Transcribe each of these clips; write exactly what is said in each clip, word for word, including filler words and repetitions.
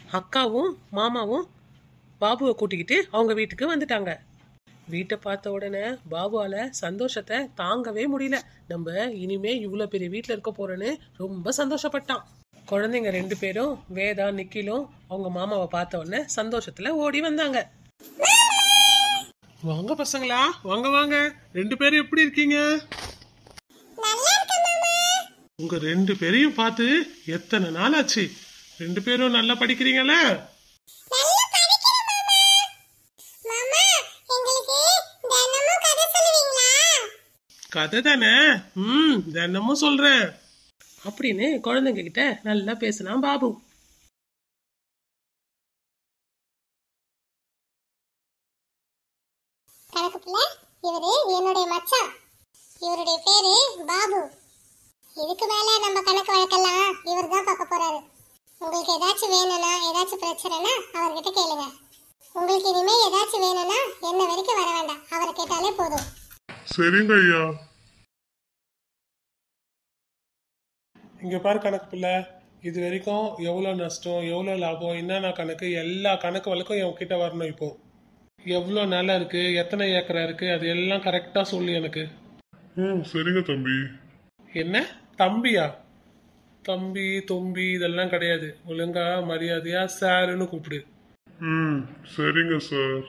அக்காவும் மாமாவும் பாபுவை கூட்டிக்கிட்டு அவங்க வீட்டுக்கு வந்துட்டாங்க. வீட்டை பார்த்த உடனே பாபுவால சந்தோஷத்தை தாங்கவே முடியல. நம்ம இனிமே இவ்வளவு பெரிய வீட்டுல இருக்க போறோன்னு ரொம்ப சந்தோஷப்பட்டான். குழந்தைங்க ரெண்டு பேரும் வேதா நிக்கிலும் அவங்க மாமாவை பார்த்த உடனே சந்தோஷத்துல ஓடி வந்தாங்க. வாங்க பசங்களா, வாங்க வாங்க. ரெண்டு பேரும் எப்படி இருக்கீங்க? உங்க ரெண்டு பேரையும் பார்த்து எத்தனை நாள் ஆச்சு. ரெண்டு பேரும் நல்லா படிக்கிறீங்களா? கதை தானே, ம் தினமும் சொல்றேன் அப்படின்னு குழந்தைங்க கிட்ட நல்லா பேசினான் பாபு. இவரு என்னுடைய மச்சான், இவருடைய பேரு பாபு. இதுக்கு மேல நம்ம கணக்கு வழக்கெல்லாம் இவர் தான் பார்க்க போறாரு. உங்களுக்கு ஏதாச்சும் வேணும்னா ஏதாச்சும் பிரச்சனைனா அவர்கிட்ட கேளுங்க. உங்களுக்கு இனிமே ஏதாச்சும் வேணும்னா என்ன வரைக்கும் வர வேண்டாம், அவரை கேட்டாலே போதும். சரிங்க ஐயா. இங்க பாரு கணக்கு பிள்ளை, இது வரைக்கும் எவ்வளவு நஷ்டம் எவ்வளவு லாபம் என்னென்ன கணக்கு எல்லா கணக்கு வழக்கும் என் கிட்ட வரணும். இப்போ எவ்வளவு நிலம் இருக்கு, எத்தனை ஏக்கரா இருக்கு, அது எல்லாம் கரெக்டா சொல்லு எனக்கு. ம் சரிங்க தம்பி. என்ன தம்பியா? தம்பி தொம்பி இதெல்லாம் கிடையாது. ஒழுங்கா மரியாதையா சாருன்னு கூப்பிடு. ம் சரிங்க சார்.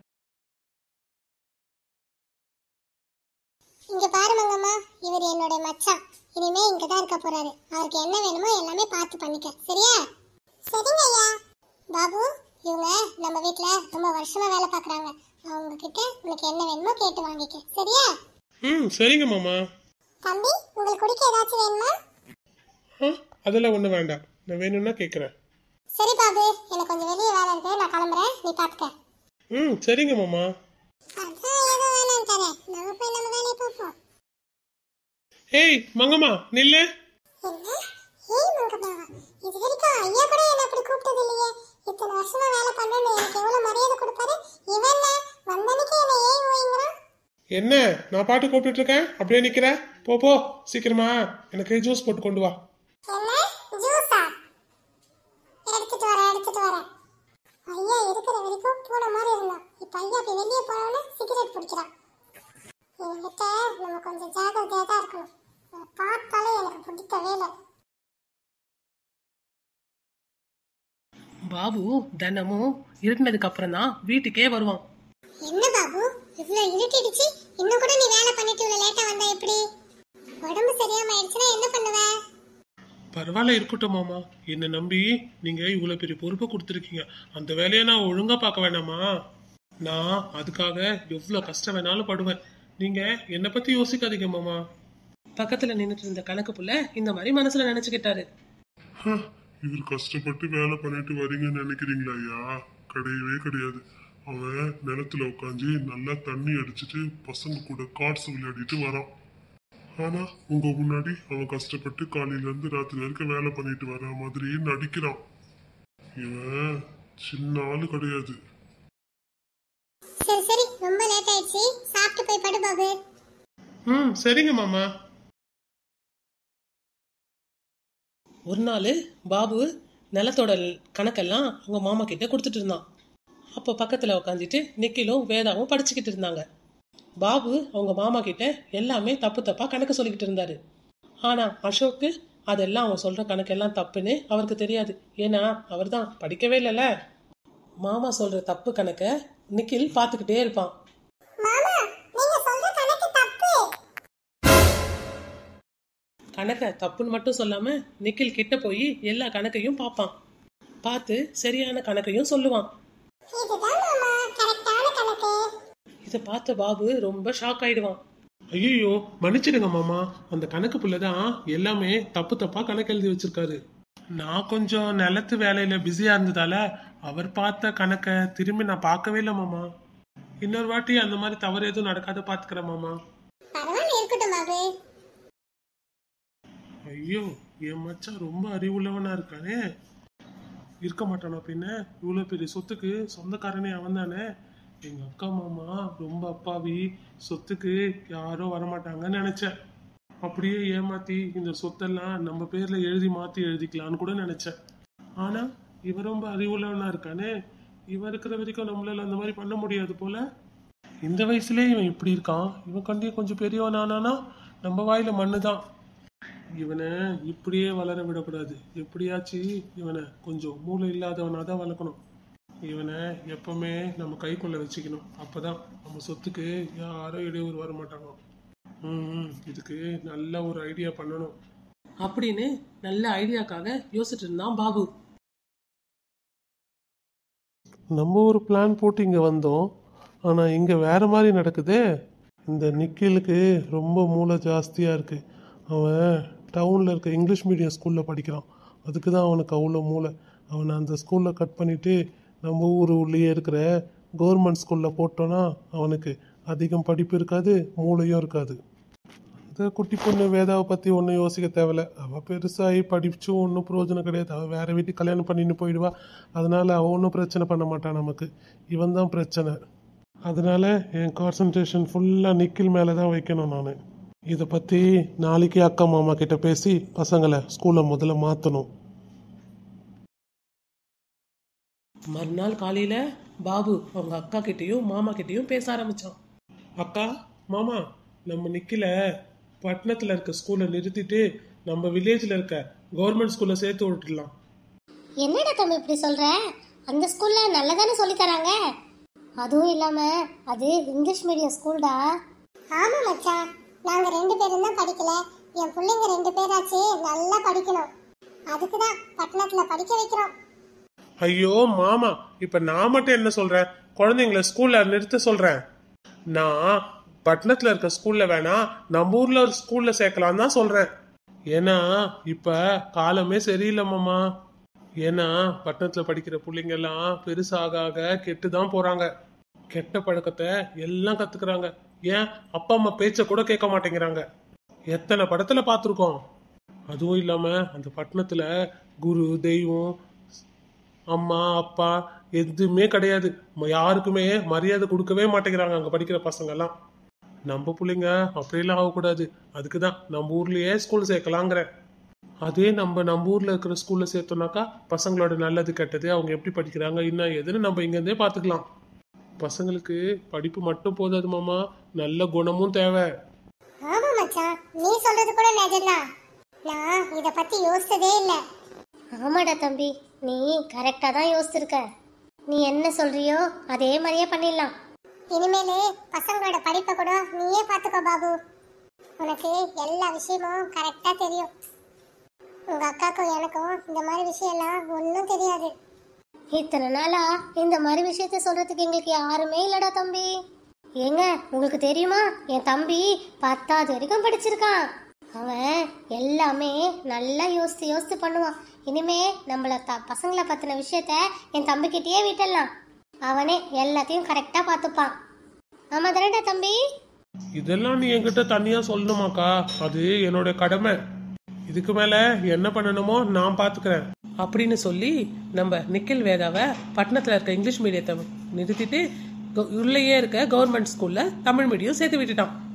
இங்க பாரு மங்கம்மா, இவர் என்னோட மச்சான். இனிமே இங்கதான் இருக்க போறாரு. அவருக்கு என்ன வேணுமோ எல்லாமே பார்த்து பண்ணிக்க, சரியா? சரிங்க ஐயா. பாபு, இவங்க நம்ம வீட்ல ரொம்ப வருஷமா வேலை பாக்குறாங்க. அவங்க கிட்ட உனக்கு என்ன வேணுமோ கேட்டு வாங்கிக்க, சரியா? ம் சரிங்க மாமா. தம்பி, உங்களுக்கு குடிக்க ஏதாச்சும் வேணுமா? அதெல்லாம் ஒண்ணு வேண்டாம், நான் வேணும்னா கேக்குறேன். சரி பாபு, எனக்கு கொஞ்சம் வெளியே வேலை இருக்கு, நான் கிளம்புறேன், நீ பாத்துக்க. ம் சரிங்க மாமா. அதான் ஏதோ வேணாம் தரேன், நம்ம போய் நம்ம வேலையை பார்ப்போம். ஏய் மங்கம்மா நில்லு. என்ன? ஏய் மங்கம்மா, இது வரைக்கும் ஐயா கூட என்ன அப்படி கூப்பிட்டது இல்லையே. இத்தனை வருஷமா வேலை பண்ணணும், எனக்கு எவ்வளவு மரியாதை கொடுப்பாரு. இவன் வந்தனுக்கு என்ன ஏய் ஓய்ங்கறான். என்ன நான் பாட்டு கூப்பிட்டு இருக்கேன், அப்படியே நிக்கிற? போ போ சீக்கிரமா எனக்கு ஜூஸ் போட்டு கொண்டு வா. என்ன ஜூஸா? எடுத்துட்டு வரேன் எடுத்துட்டு வரேன். ஐயா இருக்கிற வரைக்கும் பூனை மாதிரி இருந்தான். இப்ப ஐயா அப்படி வெளியே போனோன்னு சிகரெட் பிடிக்கிறான். என்கிட்ட நம்ம கொஞ்சம் ஜாகிரதையா தான் இருக்கணும். பார்த்தாலே எனக்கு பிடிக்கவே இல்லை. பாபு தினமும் இருட்டினதுக்கு அப்புறம் தான் வீட்டுக்கே வருவான். என்ன பாபு, இவ்வளவு இருட்டிடுச்சு, இன்னும் கூட நீ வேலை பண்ணிட்டு இவ்வளவு லேட்டா வந்தா எப்படி? உடம்பு சரியாம ஆயிடுச்சுன்னா என்ன பண்ணுவ? பரவாயில்ல இருக்கட்டும் மாமா, என்ன நம்பி நீங்க இவ்வளவு பெரிய பொறுப்பை கொடுத்துருக்கீங்க. அந்த வேலையை நான் ஒழுங்கா பார்க்க வேண்டாமா? நான் அதுக்காக எவ்வளவு கஷ்டம் வேணாலும் படுவேன். நீங்க என்னை பத்தி யோசிக்காதீங்க மாமா. பக்கத்துல நின்றுட்டு இருந்த கணக்கு புள்ள இந்த மாதிரி மனசுல நினைச்சுக்கிட்டாரு. இவர் கஷ்டப்பட்டு வேலை பண்ணிட்டு வரீங்கன்னு நினைக்கிறீங்களா ஐயா? கிடையவே கிடையாது. அவன் நிலத்துல உட்காந்து நல்லா தண்ணி அடிச்சுட்டு பசங்க கூட கார்ட்ஸ் விளையாடிட்டு வரான். ஆனா உங்க முன்னாடி அவன் கஷ்டப்பட்டு காலையில இருந்து ராத்திரி வரைக்கும் வேலை பண்ணிட்டு வர மாதிரி நடிக்கிறான். இவன் சின்ன ஆளு கிடையாது. சரி சரி, ரொம்ப லேட் ஆயிடுச்சு, சாப்பிட்டு போய் படு பாபு. ம் சரிங்க மாமா. ஒரு நாள் பாபு நிலத்தோட கணக்கெல்லாம் அவங்க மாமா கிட்ட கொடுத்துட்டு இருந்தான். அப்போ பக்கத்துல உட்காந்துட்டு நிக்கிலும் வேதாவும் படிச்சுக்கிட்டு இருந்தாங்க. பாபு அவங்க மாமா கிட்ட எல்லாமே தப்பு தப்பா கணக்கு சொல்லிக்கிட்டு இருந்தாரு. ஆனா அசோக்கு அதெல்லாம் அவன் சொல்ற கணக்கெல்லாம் தப்புன்னு அவருக்கு தெரியாது. ஏன்னா அவர் தான் படிக்கவே இல்லைல்ல. மாமா சொல்ற தப்பு கணக்க நிக்கில் பாத்துக்கிட்டே இருப்பான். கணக்க தப்புன்னு மட்டும் சொல்லாம நிக்கில் கிட்ட போய் எல்லா கணக்கையும் பார்ப்பான். பார்த்து சரியான கணக்கையும் சொல்லுவான். இத பார்த்த பாபு ரொம்ப ஷாக் ஆயிடுவான். ஐயோ மன்னிச்சிடுங்க மாமா, அந்த கணக்கு புள்ளதான் எல்லாமே தப்பு தப்பா கணக்கு எழுதி வச்சிருக்காரு. நான் கொஞ்சம் நிலத்து வேலையில பிஸியா இருந்ததால அவர் பார்த்த கணக்க திரும்பி நான் பார்க்கவே இல்லை மாமா. இன்னொரு வாட்டி அந்த மாதிரி தவறு எதுவும் நடக்காத பாத்துக்கிறேன் மாமா. ஐயோ என் மச்சான் ரொம்ப அறிவுள்ளவனா இருக்கானே. இருக்க மாட்டானா பின்ன? இவ்வளவு பெரிய சொத்துக்கு சொந்தக்காரனே அவன் தானே. எங்க அக்கா மாமா ரொம்ப அப்பாவி, சொத்துக்கு யாரோ வரமாட்டாங்கன்னு நினைச்சேன். அப்படியே ஏமாத்தி இந்த சொத்தெல்லாம் நம்ம பேர்ல எழுதி மாத்தி எழுதிக்கலான்னு கூட நினைச்சேன். ஆனா இவன் ரொம்ப அறிவுள்ளவனா இருக்கானே, இவன் இருக்கிற வரைக்கும் நம்மளால அந்த மாதிரி பண்ண முடியாது போல. இந்த வயசுலயே இவன் இப்படி இருக்கான். இவன் கண்டிப்பாக கொஞ்சம் பெரியவன் ஆனானா நம்ம வாயில மண்ணு தான். இவனை இப்படியே வளர விடக்கூடாது. எப்படியாச்சு இவனை கொஞ்சம் மூளை இல்லாதவனாக தான் வளர்க்கணும். இவனை எப்பவுமே நம்ம கைக்குள்ள வச்சுக்கணும். அப்பதான் நம்ம சொத்துக்கு யாரும் இடையூறு வர மாட்டாங்க. ம் இதுக்கு நல்ல ஒரு ஐடியா பண்ணணும் அப்படின்னு நல்ல ஐடியாக்காக யோசிச்சுட்டு இருந்தான் பாபு. நம்ம ஒரு பிளான் போட்டு இங்கே வந்தோம், ஆனால் இங்கே வேற மாதிரி நடக்குதே. இந்த நிக்கிலுக்கு ரொம்ப மூளை ஜாஸ்தியாக இருக்குது. அவன் டவுனில் இருக்க இங்கிலீஷ் மீடியம் ஸ்கூலில் படிக்கிறான். அதுக்கு தான் அவனுக்கு அவ்வளோ மூளை. அவனை அந்த ஸ்கூலில் கட் பண்ணிவிட்டு நம்ம ஊர் உள்ளேயே இருக்கிற கவர்மெண்ட் ஸ்கூலில் போட்டோன்னா அவனுக்கு அதிகம் படிப்பு இருக்காது, மூளையும் இருக்காது. இந்த குட்டி பொண்ணு வேதாவை பற்றி ஒன்றும் யோசிக்க தேவையில்ல. அவள் பெருசாகி படிச்சும் ஒன்றும் பிரயோஜனம் கிடையாது. அவள் வேறு வீட்டுக்கு கல்யாணம் பண்ணின்னு போயிடுவா. அதனால் அவள் ஒன்றும் பிரச்சனை பண்ண மாட்டான். நமக்கு இவன் தான் பிரச்சனை. அதனால் என் கான்சன்ட்ரேஷன் ஃபுல்லாக நிக்கில் மேலே தான் வைக்கணும். நான் இதை பற்றி நாளைக்கு அக்கா மாமா கிட்ட பேசி பசங்களை ஸ்கூலை முதல்ல மாற்றணும். மறுநாள் காலையில பாபு அவங்க அக்கா கிட்டயும் மாமா கிட்டயும் பேச ஆரம்பிச்சான். அக்கா மாமா, நம்ம நிக்கில பட்டணத்தில் இருக்க ஸ்கூலை நிறுத்திட்டு நம்ம வில்லேஜில் இருக்க கவர்மெண்ட் ஸ்கூலில் சேர்த்து விட்டுடலாம். என்னடா தம்பி இப்படி சொல்ற? அந்த ஸ்கூல்ல நல்லதானே சொல்லி தராங்க. அதுவும் இல்லாம அது இங்கிலீஷ் மீடியம் ஸ்கூல்டா. ஆமா மச்சான், நாங்க ரெண்டு பேரும் தான் படிக்கல. என் பிள்ளைங்க ரெண்டு பேராச்சு நல்லா படிக்கணும். அதுக்கு தான் பட்டணத்துல படிக்க வைக்கிறோம். ஐயோ மாமா, இப்ப நான் மட்டும் என்ன சொல்றேன்? குழந்தைங்களை ஸ்கூல்ல நிறுத்த சொல்றேன். நான் பட்டணத்துல இருக்க ஸ்கூல்ல வேணா நம்ம ஊர்ல ஒரு ஸ்கூல்ல சேர்க்கலாம் தான் சொல்றேன். ஏன்னா இப்ப காலமே சரியில்லை மாமா. ஏன்னா பட்டணத்துல படிக்கிற பிள்ளைங்க எல்லாம் பெருசாக ஆக கெட்டுதான் போறாங்க. கெட்ட பழக்கத்தை எல்லாம் கத்துக்கிறாங்க. ஏன் அப்பா அம்மா பேச்ச கூட கேட்க மாட்டேங்கிறாங்க. எத்தனை படத்துல பார்த்துருக்கோம். அதுவும் இல்லாம அந்த பட்டணத்துல குரு தெய்வம் அம்மா அப்பா எதுவுமே கிடையாது. யாருக்குமே மரியாதை கொடுக்கவே மாட்டேங்கிறாங்க அங்க படிக்கிற பசங்க எல்லாம். நம்ம பிள்ளைங்க அப்படியெல்லாம் ஆகக்கூடாது. அதுக்குதான் நம்ம ஊர்லயே ஸ்கூல் சேர்க்கலாங்கிற. அதே நம்ம நம்ம ஊர்ல இருக்கிற ஸ்கூல்ல சேர்த்தோம்னாக்கா பசங்களோட நல்லது கெட்டது, அவங்க எப்படி படிக்கிறாங்க இன்னும் எதுன்னு நம்ம இங்க இருந்தே பாத்துக்கலாம். பசங்களுக்கு படிப்பு மட்டும் போதாது மாமா, நல்ல குணமும் தேவை. ஆமா மச்சான், நீ சொல்றது கூட நிஜம்தான். நான் இத பத்தி யோசிச்சதே இல்ல. ஆமாடா தம்பி, நீ கரெக்டா தான் யோசிச்சிருக்க. நீ என்ன சொல்றியோ அதே மாதிரியே பண்ணிடலாம். இனிமேலே பசங்களோட படிப்பை கூட நீயே பாத்துக்கோ பாபு. உனக்கு எல்லா விஷயமும் கரெக்டா தெரியும். உங்க அக்காக்கும் எனக்கும் இந்த மாதிரி விஷயம் எல்லாம் ஒன்றும் தெரியாது. இத்தனை நாளா இந்த மாதிரி விஷயத்த சொல்றதுக்கு எங்களுக்கு யாருமே இல்லடா தம்பி. ஏங்க உங்களுக்கு தெரியுமா, என் தம்பி பத்தாவது வரைக்கும் படிச்சிருக்கான். அவன் எல்லாமே நல்லா யோசித்து யோசித்து பண்ணுவான். இனிமே நம்மள த பசங்களை பற்றின விஷயத்த என் தம்பிக்கிட்டேயே விட்டுடலாம். அவனே எல்லாத்தையும் கரெக்டாக பார்த்துப்பான். ஆமா தானடா தம்பி? இதெல்லாம் நீ என்கிட்ட தனியா சொல்லணுமாக்கா? அது என்னோட கடமை. இதுக்கு மேல என்ன பண்ணணுமோ நான் பாத்துக்கிறேன் அப்படின்னு சொல்லி நம்ம நிக்கில் வேதாவை பட்டணத்துல இருக்க இங்கிலீஷ் மீடியத்தை நிறுத்திட்டு உள்ளேயே இருக்க கவர்மெண்ட் ஸ்கூல்ல தமிழ் மீடியம் சேர்த்து விட்டுட்டான்.